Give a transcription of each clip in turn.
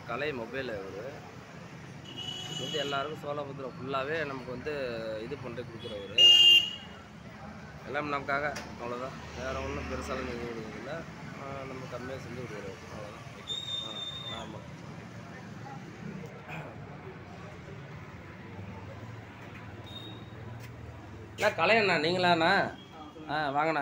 கலை mobile அவர் வந்து எல்லாருக்கும் சோழபுரத்தில் ஃபுல்லாகவே நமக்கு வந்து இது பண்ணி கொடுக்குறவர். எல்லாம் நமக்காக அவ்வளோதான், வேறு ஒன்றும் பெருசாக செஞ்சு கொடுக்குறதில்ல. நம்ம கம்மியாக செஞ்சு கொடுக்குறோம் அவ்வளோதான். ஆமாம். இல்லை கலையண்ணா நீங்களாண்ணா? வாங்கண்ணா.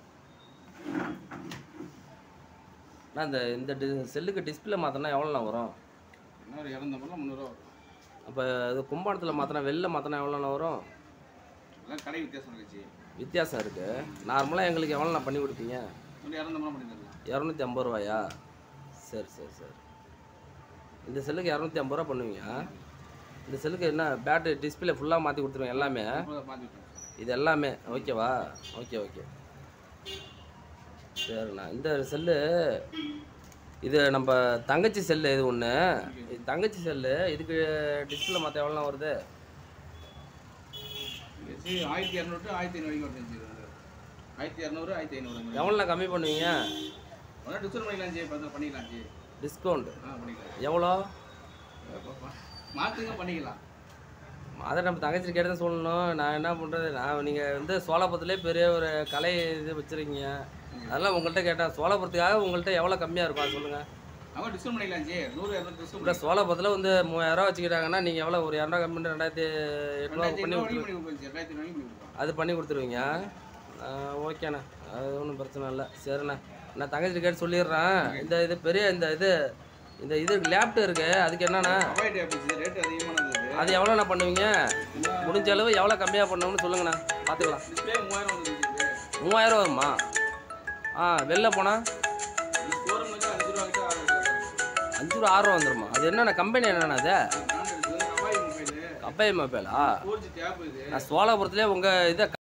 அண்ணா இந்த செல்லுக்கு டிஸ்பிளே மாற்றினா எவ்வளோண்ணா வரும்? ஒரு 250 300 வரும். அப்போ இது கும்பாணத்தில் மாற்றினா வெளில மாற்றினா எவ்வளோண்ணா வரும்? எல்லாம் கடை வித்தியாசம் இருந்துச்சு. வித்தியாசம் இருக்குது. நார்மலாக எங்களுக்கு எவ்வளோண்ணா பண்ணி கொடுப்பீங்க? 250 பண்ணி தரலாம். 250 ரூபாயா? சரி சரி சரி. இந்த செல்லுக்கு 250 ரூபா பண்ணுவீங்க. இந்த செல்லுக்கு என்ன பேட்டரி டிஸ்பிளே ஃபுல்லாக மாற்றி கொடுத்துருவேன் எல்லாமே? இது எல்லாமே ஓகேவா? ஓகே ஓகே சரிண்ணா. இந்த செல்லு இது நம்ம தங்கச்சி செல்லு, இது ஒன்று இது தங்கச்சி செல்லு. இதுக்கு டிஸ்பிளே மாற்ற எவ்வளோண்ணா வருது? 1200 to 1500 வரைக்கும் வருது. 1200 1500 எவ்வளோண்ணா கம்மி பண்ணுவீங்க? டிஸ்கவுண்ட் பண்ணிக்கலாம் ஜி. பண்ணிக்கலாம் ஜி. டிஸ்கவுண்ட் பண்ணிக்கலாம். எவ்வளோ? மாற்றுங்க பண்ணிக்கலாம். அதை நம்ம தங்கச்சி கேட்டு தான் சொல்லணும். நான் என்ன பண்ணுறது, நீங்கள் வந்து சோழபுரத்துலேயே பெரிய ஒரு கலை இது வச்சுருக்கீங்க. அதெல்லாம் உங்கள்கிட்ட கேட்டேன். சோழபுரத்துக்காக உங்கள்கிட்ட எவ்வளோ கம்மியாக இருக்கும் அது சொல்லுங்கள். அவங்க டிஸ்கவுண்ட் பண்ணிக்கலாம் ஜி. 100 200 டிஸ்கவுண்ட். இல்லை சோழபுரத்தில் வந்து 3000 வச்சுக்கிட்டாங்கன்னா நீங்கள் எவ்வளோ ஒரு 200 கம்மி 2800 பண்ணி அது பண்ணி கொடுத்துருவீங்க. ஓகேண்ணா, அது ஒன்றும் பிரச்சனை இல்லை. சரிண்ணா, நான் தங்கச்சி கேட்டு சொல்லிடுறேன். இது பெரிய இது லேப்டாப் இருக்குது, அதுக்கு என்னண்ணா ரேட் அதிகமானது. அது எவ்வளோண்ணா பண்ணுவீங்க? முடிஞ்ச அளவு எவ்வளோ கம்மியாக பண்ணணும்னு சொல்லுங்கண்ணா, பார்த்துக்கலாம். 3000 வருமா? வெளில போனால் 5 ரூபா 6 ரூபா வந்துடுமா? அது என்னென்ன கம்பெனி என்னண்ணா? அது அப்பாய் மொபைலா? நான் சோழபுரத்துலேயே உங்கள் இதை